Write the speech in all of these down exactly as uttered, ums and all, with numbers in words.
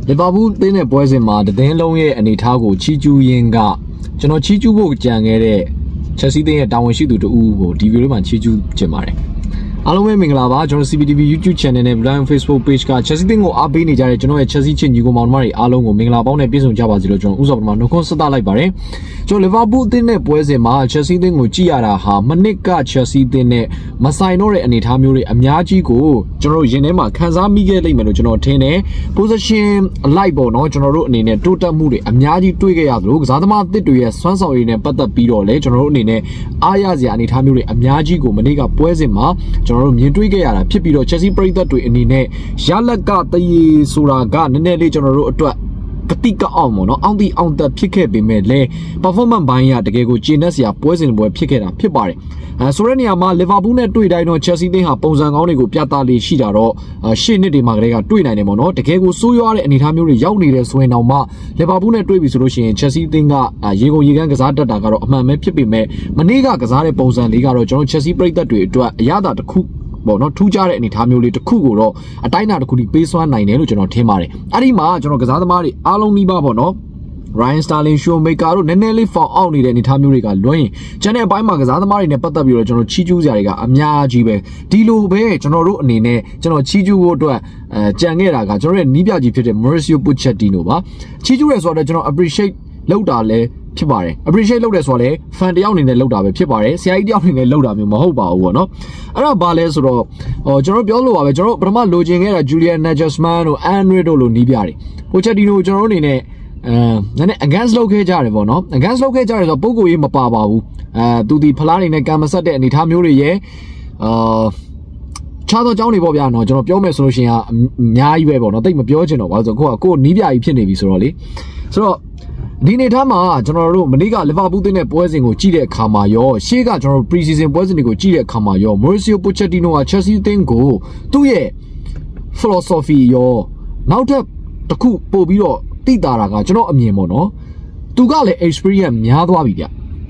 လီဗာပူးအသင်းနဲ့ပွဲစဉ်မှာတည်င်းလုံးရဲ့အနေအထားကိုချီးကျူးရင်းကကျွန်တော်ချီးကျူးဖို့ကြံခဲ့တဲ့ချက်စီးသင်းရဲ့တာဝန်ရှိသူတဦးကိုဒီဗီဒီယိုမှာချီးကျူးချင်ပါတယ်အားလုံးပဲမင်္ဂလာပါကျွန်တော် C B T V YouTube Channel နဲ့ Blind Facebook Page ကချက်စီးသင်းကိုအားပေးနေကြတဲ့ကျွန်တော်ရဲ့ချက်စီးချင်းညီကိုမောင်နှမတွေအားလုံးကိုမင်္ဂလာပေါင်းနဲ့ပြည့်စုံကြပါစေလို့ကျွန်တော်ဥစ္စာပထမနှုတ်ခွန်းဆက်သလိုက်ပါတယ်ကျွန်တော်လီဗာပူးအသင်းနဲ့ပွဲစဉ်မှာချက်စီးသင်းကိုကြည့်ရတာဟာမနစ်ကချက်စီးသင်းနဲ့မဆိုင်တော့တဲ့အနေအထားမျိုးတွေအများကြီးကိုကျွန်တော်ရင်ထဲမှာခန်းစားမိခဲ့လိမ့်မယ်လို့ကျွန်တော်ထင်တယ် position အလိုက်ပေါ့နော်ကျွန်တော်တို့အနေနဲ့တိုးတက်မှုတွေအများကြီးတွေ့ခဲ့ရသလိုကစားသမားအသစ်တွေရဲ့စွမ်းဆောင်ရည်နဲ့ပတ်သက်ပြီးတော့လေကျွန်တော်တို့အနေနဲ့အားရစရာအနေအထားမျိုးတွေအများကြီးကိုမနေ့ကပွဲစဉ်မှာကျွန်တော်တို့မြင်တွေ့ခဲ့ရတာဖြစ်ပြီးတော့ Chelsea ပရိသတ်တွေအနေနဲ့ရလက်ကတရေဆိုတာကနည်းနည်းလေးကျွန်တော်တို့အတွက်ကတိကအောင်ပေါ့နော်အောင်တီအောင်တက်ဖြစ်ခဲ့ပေမဲ့လည်း performance ဘိုင်းရတကယ်ကိုကျေနပ်စရာပွဲစဉ်ပွဲဖြစ်ခဲ့တာဖြစ်ပါတယ်အဲဆိုတဲ့နေရာမှာ Liverpool နဲ့တွေ့တိုင်းတော့ Chelsea သင်းဟာပုံစံကောင်းတွေကိုပြသလေးရှိတာတော့ရှေ့နှစ်တွေမှာကလေးကတွေ့နိုင်တယ်ပေါ့နော်တကယ်ကိုစိုးရွားတဲ့အနေအထားမျိုးတွေရောက်နေတဲ့ဆိုရင်တော့မှ Liverpool နဲ့တွေ့ပြီဆိုလို့ရှိရင် Chelsea သင်းကရေကုန်ရေကန်းကစားတတ်တာကတော့အမှန်ပဲဖြစ်ပေမဲ့မနေ့ကကစားတဲ့ပုံစံလေးကတော့ကျွန်တော် Chelsea ပရိသတ်တွေအတွက်အရသာတစ်ခုပေါ့နော်ထူးခြားတဲ့အနေအထားမျိုးလေးတစ်ခုကိုတော့အတိုင်းအတာတစ်ခုထိပေးစွမ်းနိုင်တယ်လို့ကျွန်တော်ထင်ပါတယ်အဲ့ဒီမှာကျွန်တော်ကစားသမားတွေအားလုံးနှီးပါပေါ့နော် Ryan Sterling Shoemaker တို့နည်းနည်းလေးဖောင်အောက်နေတဲ့အနေအထားမျိုးတွေကလွှမ်းရင်ကျန်တဲ့အပိုင်းမှာကစားသမားတွေနဲ့ပတ်သက်ပြီးတော့ကျွန်တော်ချီးကျူးစရာတွေကအများကြီးပဲဒီလိုပဲကျွန်တော်တို့အနေနဲ့ကျွန်တော်ချီးကျူးဖို့အတွက်အဲကြံခဲ့တာကကျွန်တော်ရဲ့နီးပြကြီးဖြစ်တဲ့ Mauricio Pochettino ပါချီးကျူးရဲဆိုတော့ကျွန်တော် appreciate လုပ်တာလဲဖြစ်ပါတယ် appreciate လုပ်တယ်ဆိုတော့လေ fan တယောက်အနေနဲ့လုပ်တာပဲဖြစ်ပါတယ်ဆရာကြီးတယောက်အနေနဲ့လုပ်တာမျိုးမဟုတ်ပါဘူးပေါ့နော်အဲ့ဒါဘာလဲဆိုတော့ဟိုကျွန်တော်ပြောလို့ပါပဲကျွန်တော်ပထမလိုချင်ခဲ့တာ Julian Nagelsmann တို့ Andre တို့လိုနီးပြတယ် Pochettino ကျွန်တော်တို့အနေနဲ့အဲနည်းနည်း against လုပ်ခဲ့ကြတယ်ပေါ့နော် against လုပ်ခဲ့ကြတယ်ဆိုတော့ပုံကိုရေးမပါပါဘူးအဲသူဒီဖလားနေနဲ့ကံမဆက်တဲ့အနေထားမျိုးတွေရဲ့အာခြားသောအကြောင်းတွေပေါ့ဗျာနော်ကျွန်တော်ပြောမယ်ဆိုလို့ရှိရင်အများကြီးပဲပေါ့နော်တိတ်မပြောချင်တော့ပါဆိုတော့ကိုကကိုနီးပြကြီးဖြစ်နေပြီဆိုတော့လေဆိုတော့ဒီနေထားမှာကျွန်တော်တို့မနေ့ကလီဗာပူးသင်းနဲ့ပွဲစဉ်ကိုကြည့်တဲ့အခါမှာရောရှေ့ကကျွန်တော်တို့ pre-season ပွဲစဉ်တွေကိုကြည့်တဲ့အခါမှာရော Mauricio Pochettino က Chelsea သင်းကိုသူ့ရဲ့ philosophy ရောနောက်ထပ်တစ်ခုပို့ပြီးတော့တိတာတာကကျွန်တော်အမြင်ပေါ့နော်သူကလည်း experience များသွားပြီဗျ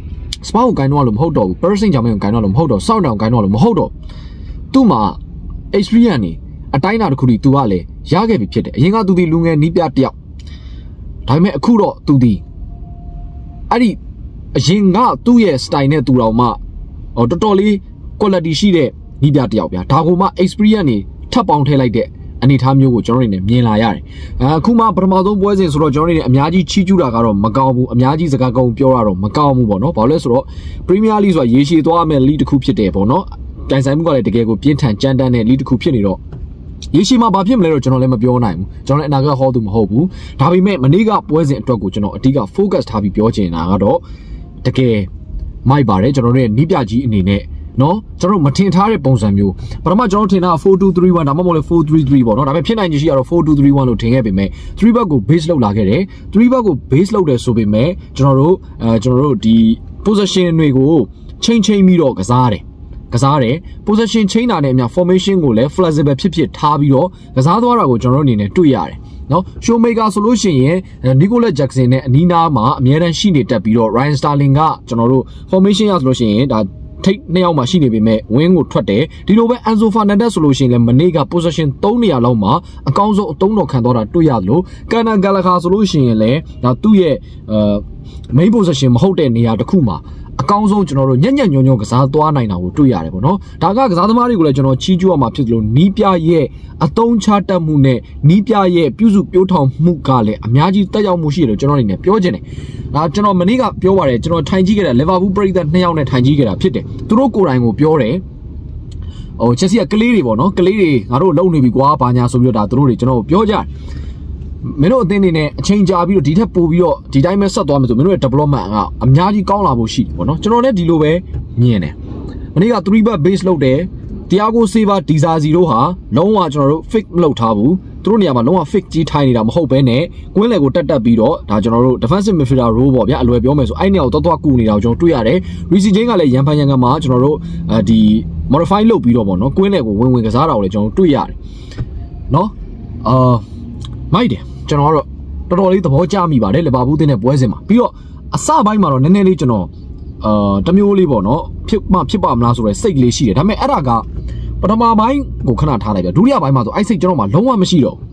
Spa ကိုဂိုင်းတော့လို့မဟုတ်တော့ဘူး Person ကြောင့်မဂိုင်းတော့လို့မဟုတ်တော့ Sound တောင်ဂိုင်းတော့လို့မဟုတ်တော့သူ့မှာ experience နေအတိုင်းအတာတစ်ခုတည်းသူကလည်းရခဲ့ပြီဖြစ်တယ်အရင်ကသူဒီလူငယ်နီးပြတယောက်ဒါပေမဲ့အခုတော့သူဒီအဲ့ဒီအရင်ကသူ့ရဲ့ style နဲ့သူတော်မှဟောတော်တော်လေး quality ရှိတဲ့နီးပြတယောက်ဗျာဒါကိုမှ experience နေထပ်ပေါင်းထည့်လိုက်တဲ့အနေထားမျိုးကိုကျွန်တော်တို့နေမြင်လာရတယ်အခုမှပထမဆုံးပွဲစဉ်ဆိုတော့ကျွန်တော်တို့နေအများကြီးချီးကျူးတာကတော့မကောင်းဘူးအများကြီးစကားကုံပြောတာတော့မကောင်းဘူးပေါ့နော်ဘာလို့လဲဆိုတော့ Premier League ဆိုတာရေရှည်သွားမဲ့ league တစ်ခုဖြစ်တယ်ပေါ့နော်တိုင်ဆိုင်မှုကလည်းတကယ်ကိုပြင်းထန်ကြမ်းတမ်းတဲ့ league တစ်ခုဖြစ်နေတော့ရေရှည်မှာဘာဖြစ်မလဲတော့ကျွန်တော်လည်းမပြောနိုင်ဘူးကျွန်တော်လည်းအနာဂတ်ဟောသူမဟုတ်ဘူးဒါပေမဲ့မနေ့ကပွဲစဉ်အတွက်ကိုကျွန်တော်အဓိက focus ထားပြီးပြောချင်တာကတော့တကယ်မိုက်ပါတယ်ကျွန်တော်တို့ရဲ့နီးပြကြီးအနေနဲ့နော်ကျွန်တော်မထင်ထားတဲ့ပုံစံမျိုးပထမကျွန်တော်ထင်တာfour two three oneဒါမှမဟုတ်လေfour three threeပေါ့နော်ဒါပေမဲ့ဖြစ်နိုင်ချေရှိရတော့four two three oneလို့ထင်ခဲ့ပေမဲ့three backကို base လောက်လာခဲ့တယ်three backကို base လောက်တယ်ဆိုပေမဲ့ကျွန်တော်တို့အဲကျွန်တော်တို့ဒီ position တွေကိုချိန်ချိန်ပြီးတော့ကစားတယ်ကစားတယ် position ချိန်တာနဲ့အများ formation ကိုလည်း flexible ဖြစ်ဖြစ်ထားပြီးတော့ကစားသွားတာကိုကျွန်တော်တို့အနေနဲ့တွေ့ရတယ်နော် Shoemaker ဆိုလို့ရှိရင် Nicolas Jackson နဲ့အနီးနားမှာအများတန်းရှိနေတတ်ပြီးတော့ Ryan Sterling ကကျွန်တော်တို့ formation ရဆိုလို့ရှိရင်ဒါထိတ်နှစ်ယောက်မှရှိနေပေမဲ့ဝင်းကိုထွက်တယ်ဒီလိုပဲ Enzo Fernandez ဆိုလို့ရှိရင်လည်းမနေ့က position threeနေရာလောက်မှာအကောင်းဆုံးအသုံးတော်ခံသွားတာတွေ့ရသလို Conor Gallagher ဆိုလို့ရှိရင်လည်းဒါသူ့ရဲ့အဲ main position မဟုတ်တဲ့နေရာတစ်ခုမှာအကောင်းဆုံးကျွန်တော်တို့ညံ့ညံ့ညွန့်ညွန့်ကစားသွားနိုင်တာကိုတွေ့ရတယ်ပေါ့နော်ဒါကကစားသမားတွေကိုလည်းကျွန်တော်ချီးကျူးရမှာဖြစ်သလိုနီးပြရဲ့အသုံးချတတ်မှုနဲ့နီးပြရဲ့ပြုစုပြောထောင်မှုကလည်းအများကြီးတက်ရောက်မှုရှိတယ်လို့ကျွန်တော်အနေနဲ့ပြောချင်တယ်ဒါကျွန်တော်မနေ့ကပြောပါတယ်ကျွန်တော်ထိုင်ကြည့်ခဲ့တာလီဗာပူးပရိသတ်နှစ်ယောက်နဲ့ထိုင်ကြည့်ခဲ့တာဖြစ်တယ်သူတို့ကိုယ်တိုင်ကိုပြောတယ်ဟိုချက်စီကကလေးတွေပေါ့နော်ကလေးတွေငါတို့လုံနေပြီကွာဘာညာဆိုပြီးတော့ဒါသူတို့တွေကျွန်တော်ပြောကြတယ်မင်းတို့အသင်းနေနဲ့အချိန်ကြာပြီးတော့ဒီထက်ပိုပြီးတော့ဒီတိုင်းပဲဆက်သွားမယ်ဆိုမင်းတို့ရဲ့ development ကအများကြီးကောင်းလာဖို့ရှိတယ်ပေါ့နော်ကျွန်တော်လည်းဒီလိုပဲမြင်တယ်မနေ့ကthree back base လုပ်တယ် Thiago Silva Dizazi တို့ဟာလုံးဝကျွန်တော်တို့ fix မလုပ်ထားဘူးသူတို့နေရာမှာလုံးဝ fix ကြီးထိုင်နေတာမဟုတ်ဘဲနဲ့ကွင်းလယ်ကိုတက်တက်ပြီးတော့ဒါကျွန်တော်တို့ defensive midfielder role ပေါ့ဗျာအလွယ်ပြောမယ်ဆိုအဲ့နေရာကိုတော့တော့ကူနေတာကိုကျွန်တော်တွေ့ရတယ် Reece James ကလည်းရန်ဖန်ရန်ကန်မှာကျွန်တော်တို့ဒီ modify လုပ်ပြီးတော့ပေါ့နော်ကွင်းလယ်ကိုဝင်ဝင်ကစားတာကိုလည်းကျွန်တော်တွေ့ရတယ်နော်အာမိုက်တယ်ကျွန်တော်ကတော့တော်တော်လေးသဘောကျမိပါတယ်လီဗာပူးသင်းနဲ့ပွဲစဉ်မှာပြီးတော့အစပိုင်းမှာတော့နည်းနည်းလေးကျွန်တော်အာတမျိုးလေးပေါ့နော်ဖြစ်မှဖြစ်ပါမလားဆိုတော့စိတ်ကလေးရှိတယ်ဒါပေမဲ့အဲ့ဒါကပထမပိုင်းကိုခဏထားလိုက်ပြဒုတိယပိုင်းမှာဆိုအဲ့စိတ်ကျွန်တော်မှလုံးဝမရှိတော့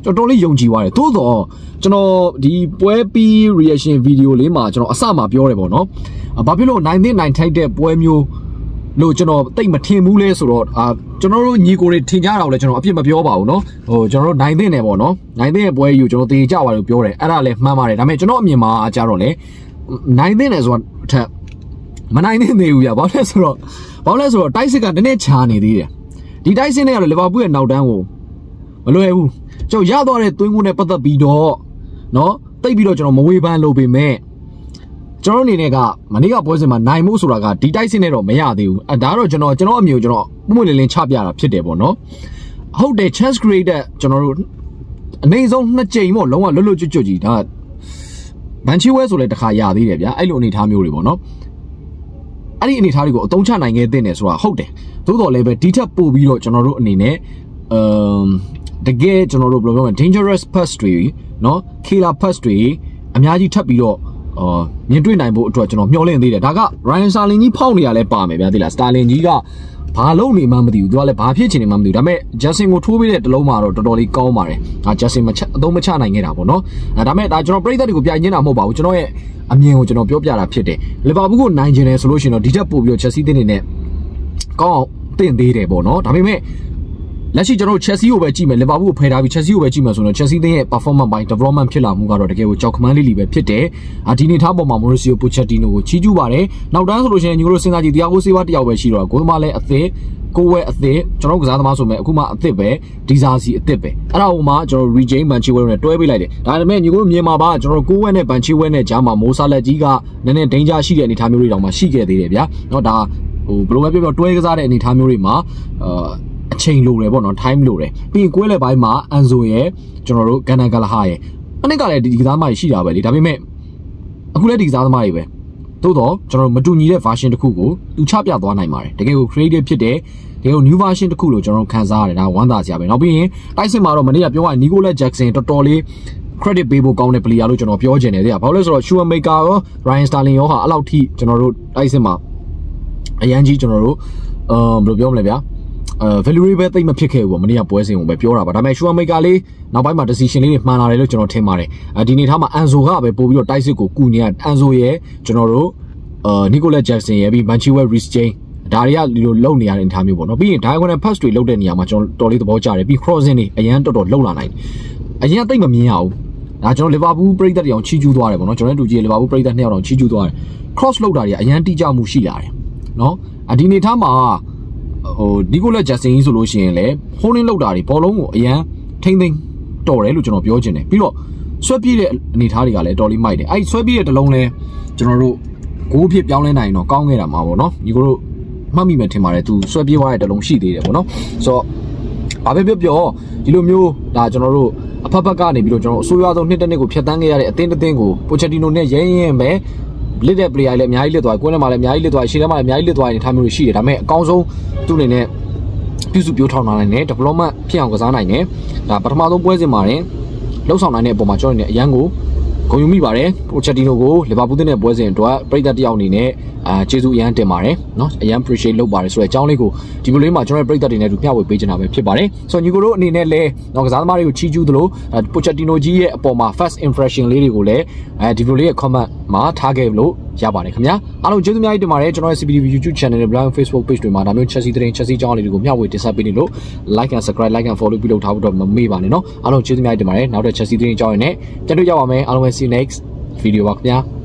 ကျွန်တော်လေးယုံကြည်သွားတယ်သို့တော့ကျွန်တော်ဒီပွဲပြီး reaction video လေးမှာကျွန်တော်အစမှာပြောတယ်ပေါ့နော်ဘာဖြစ်လို့နိုင်တဲ့နိုင်ထိုက်တဲ့ပွဲမျိုးလို့ကျွန်တော်တိတ်မထင်ဘူးလဲဆိုတော့အာကျွန်တော်တို့ညီကိုတွေထင်ကြတာကိုလည်းကျွန်တော်အပြစ်မပြောပါဘူးเนาะဟိုကျွန်တော်တို့နိုင်တဲ့နယ်ပေါ့နော်နိုင်တဲ့ပွဲယူကျွန်တော်တေးကြပါလို့ပြောတယ်အဲ့ဒါလည်းမှန်ပါတယ်ဒါပေမဲ့ကျွန်တော်အမြင်မှာအကြတော့လေနိုင်တဲ့နယ်ဆိုတာထက်မနိုင်တဲ့နေဘူးပြဘာလဲဆိုတော့ဘာလဲဆိုတော့တိုက်စစ်ကတနေ့ချာနေသေးတယ်ဒီတိုက်စစ်နဲ့ကတော့လီဗာပူးရဲ့နောက်တန်းကိုမလွယ်ဘူးကျွန်တော်ရသွားတဲ့သွင်းကိုနဲ့ပတ်သက်ပြီးတော့เนาะတိတ်ပြီးတော့ကျွန်တော်မဝေးပန်းလုပ်ပေမဲ့ကျွန်တော်အနေနဲ့ကမနေ့ကပွဲစဉ်မှာနိုင်မှုဆိုတာကဒီတိုက်စစ်နဲ့တော့မရသေးဘူးအဲဒါတော့ကျွန်တော်ကျွန်တော်အမျိုးကျွန်တော်ပုံမှန်လင်းလင်းချပြတာဖြစ်တယ်ပေါ့နော်ဟုတ်တယ် chance created ကျွန်တော်တို့အနေဆုံးနှစ်ကြိမ်ပေါ့လုံးဝလွတ်လွတ်ကျွတ်ကျွတ်ကြီးဒါဘန်ချီဝဲဆိုလဲတခါရသေးတယ်ဗျာအဲ့လိုအနေထားမျိုးတွေပေါ့နော်အဲ့ဒီအနေထားတွေကိုအသုံးချနိုင်ခဲ့တဲ့နေဆိုတာဟုတ်တယ်သို့တော်လည်းပဲဒီထက်ပိုပြီးတော့ကျွန်တော်တို့အနေနဲ့အမ်တကယ်ကျွန်တော်တို့ဘယ်လိုပြောမလဲ dangerous pass တွေเนาะ killer pass တွေအများကြီးထပ်ပြီးတော့အော်မြင်တွေ့နိုင်ဖို့အတွက်ကျွန်တော်မျှော်လင့်သေးတယ်ဒါက Ryan Sterling ကြီးဖောက်နေရလဲပါမယ်ဗျာသိလား Sterling ကြီးကဘာလုံးနေမှမသိဘူးသူကလည်းဘာဖြစ်ချင်နေမှမသိဘူးဒါပေမဲ့ Justin ကိုထိုးပေးတဲ့တလုံးမှာတော့တော်တော်လေးကောင်းပါတယ်ဒါ Justin မချအသုံးမချနိုင်ခဲ့တာပေါ့နော်အဲဒါပေမဲ့ဒါကျွန်တော်ပရိသတ်တွေကိုပြညင်းတာမဟုတ်ပါဘူးကျွန်တော်ရဲ့အမြင်ကိုကျွန်တော်ပြောပြတာဖြစ်တယ်လီဗာပူးကိုနိုင်ကျင်တယ်ဆိုလို့ရှိရင်တော့ဒီချက်ပို့ပြီးတော့ Chelsea တင်းနေနဲ့ကောင်းအောင်တင်သေးတယ်ပေါ့နော်ဒါပေမဲ့လက်ရှိကျွန်တော်တို့ Chelsea ကိုပဲကြည့်မယ် Liverpool ကိုဖယ်ထားပြီး Chelsea ကိုပဲကြည့်မယ်ဆိုတော့ Chelsea တင်းရဲ့ performance ပိုင်း development ဖြစ်လာမှုကတော့တကယ်ကိုကြောက်ခမန်းလေးလီပဲဖြစ်တယ်။အာဒီနေထားပေါ်မှာ Mauricio Pochettino ကိုချီးကျူးပါတယ်။နောက်တန်းဆိုလို့ရှိရင်ညီတို့စဉ်းစားကြည့်တရားကိုစေးဝါတယောက်ပဲရှိတော့ကိုသမားလည်းအသစ်ကိုဝဲအသစ်ကျွန်တော်ကစားသမားဆိုမဲ့အခုမှအသစ်ပဲဒီဇာစီအသစ်ပဲအဲ့ဒါဟိုမှာကျွန်တော် regain Banchilwell နဲ့တွဲပေးလိုက်တယ်ဒါပေမဲ့ညီတို့မြင်မှာပါကျွန်တော်ကိုဝဲနဲ့ Banchilwell နဲ့ဂျာမှာမိုးဆာလက်ကြီးကနည်းနည်း danger ရှိတဲ့အနေအထားမျိုးတွေတောင်မှရှိခဲ့သေးတယ်ဗျာ။နော်ဒါဟိုဘယ်လိုပဲပြောပြောတွဲကစားတဲ့အနေအထားမျိုးတွေမှာအာအချိန်လိုတယ်ပေါ့နော် time လိုတယ်ပြီးရင်ကွဲလက်ပိုင်းမှာအန်ဆိုရဲ့ကျွန်တော်တို့ဂန်နဂလာဟာရဲ့အနည်းကလည်းဒီကစားသမားကြီးရှိတာပဲလေဒါပေမဲ့အခုလည်းဒီကစားသမားတွေပဲသို့တော့ကျွန်တော်မတူညီတဲ့ version တစ်ခုကိုသူချပြသွားနိုင်ပါတယ်တကယ်ကို creative ဖြစ်တယ်တကယ်ကို new version တစ်ခုလို့ကျွန်တော်ခန်းစားရတယ်ဒါဝမ်းသာစရာပဲနောက်ပြီးရင်တိုက်စစ်မှာတော့မနေ့ကပြောရနီကိုလက်ဂျက်ဆင်တော်တော်လေး credit ပေးဖို့ကောင်းတဲ့ player လို့ကျွန်တော်ပြောချင်တယ်တဲ့ဘာလို့လဲဆိုတော့ Shoemaker ရော Ryan Sterling ရောဟာအဲ့လောက်ထိကျွန်တော်တို့တိုက်စစ်မှာအရန်ကြီးကျွန်တော်တို့အမ်ဘယ်လိုပြောမလဲဗျာအဲ value ပဲတိတ်မဖြစ်ခဲ့ဘူးပေါ့မနေ့ကပွဲစဉ်ကိုပဲပြောတာပါဒါပေမဲ့ Shoemaker လေးနောက်ပိုင်းမှာ decision လေးတွေမှန်လာတယ်လို့ကျွန်တော်ထင်ပါတယ်အဲဒီနေ့ထားမှာ Anzo ကပဲပို့ပြီးတော့တိုက်စစ်ကိုကူညီရ Anzo ရဲ့ကျွန်တော်တို့အာ Nicolas Jackson ရဲ့ပြီး Banchilwell Reece James ဒါတွေကဒီလိုလုံနေရတဲ့အနေအထားမျိုးပေါ့နော်ပြီးရင် diagonal pass တွေလုံတဲ့နေရာမှာကျွန်တော်တော်လေးသဘောကျတယ်ပြီး crossing တွေအရန်တော်တော်လုံလာနိုင်တယ်အရင်တိတ်မမြင်ရဘူးဒါကျွန်တော် Liverpool ပရိသတ်တွေအောင်ချီးကျူးသွားတယ်ပေါ့နော်ကျွန်တော်တို့ကြည့် Liverpool ပရိသတ်နှစ်ယောက်အောင်ချီးကျူးသွားတယ် cross လုံတာတွေအရန်တိကျမှုရှိလာတယ်နော်ဒီနေထားမှာဟို Nicolas Jackson ဆိုလို့ရှိရင်လည်း holding လောက်တာတွေဘောလုံးကိုအရန်ထိမ့်သိမ့်တော်တယ်လို့ကျွန်တော်ပြောချင်တယ်ပြီးတော့ဆွဲပြေးတဲ့အနေထားတွေကလည်းတော်လေးမိုက်တယ်အဲ့ဆွဲပြေးတဲ့တလုံးလဲကျွန်တော်တို့ဂိုးဖြစ်ပြောင်းလဲနိုင်တော့ကောင်းခဲ့တာမှာပေါ့နော်ညီကိုတို့မှတ်မိမယ်ထင်ပါတယ်သူဆွဲပြေးသွားတဲ့တလုံးရှိသေးတယ်ပေါ့နော်ဆိုတော့ဘာပဲပြောပြောဒီလိုမျိုးဒါကျွန်တော်တို့အဖက်ဖက်ကနေပြီးတော့ကျွန်တော်အစိုးရဆုံးနှစ်တစ်နှစ်ကိုဖျက်ဆီးခဲ့ရတဲ့အသင်းတစ်သင်းကို Pochettino နဲ့ရဲရင်ပဲလစ်တဲ့ player လည်းအများကြီးလစ်သွားကွင်းထဲမှာလည်းအများကြီးလစ်သွားရှေ့ထဲမှာလည်းအများကြီးလစ်သွားနေတဲ့ထားမျိုးတွေရှိတယ်ဒါပေမဲ့အကောင်းဆုံးသူ့အနေနဲ့ပြုစုပြောထောင်နိုင်တယ် development ဖြစ်အောင်ကစားနိုင်တယ်ဒါပထမဆုံးပွဲစဉ်မှာတင်လှုပ်ဆောင်နိုင်တဲ့အပေါ်မှာကျွန်တော်နေအရန်ကိုဂုဏ်ယူမိပါတယ် Pochettino ကို Liverpool တင်းတဲ့ပွဲစဉ်အတွက်ပရိသတ်တယောက်အနေနဲ့အာကျေးဇူးအရန်တင်ပါတယ်เนาะအရန် appreciate လုပ်ပါတယ်ဆိုတဲ့အကြောင်းလေးကိုဒီလိုလေးမှာကျွန်တော်ရဲ့ပရိသတ်တွေနဲ့တူမျှဝေပေးချင်တာပဲဖြစ်ပါတယ်ဆိုတော့ညီကိုတို့အနေနဲ့လည်းတော့ကစားသမားတွေကိုချီးကျူးသလို Pochettino ကြီးရဲ့အပေါ်မှာ first impression လေးတွေကိုလည်းအဲဒီလိုလေးရဲ့ comment မှာထားခဲ့လို့ရပါတယ်ခင်ဗျာအားလုံးကျေးဇူးများကြီးတင်ပါတယ်ကျွန်တော်ရဲ့ C B T V YouTube channel နဲ့ Blind Facebook page တွေမှာဒါမျိုး Chelsea သတင်း Chelsea ကြောင်းလေးတွေကိုမျှဝေတင်ဆက်ပေးနေလို့ like and subscribe like and follow ပြုလုပ်ထားဖို့တော့မမေ့ပါနဲ့เนาะအားလုံးကျေးဇူးများကြီးတင်ပါတယ်နောက်တဲ့ Chelsea သတင်းကြောင်းရင်းနဲ့ပြန်တွေ့ကြပါမယ်အားလုံးပဲ see you next video ပါခင်ဗျာ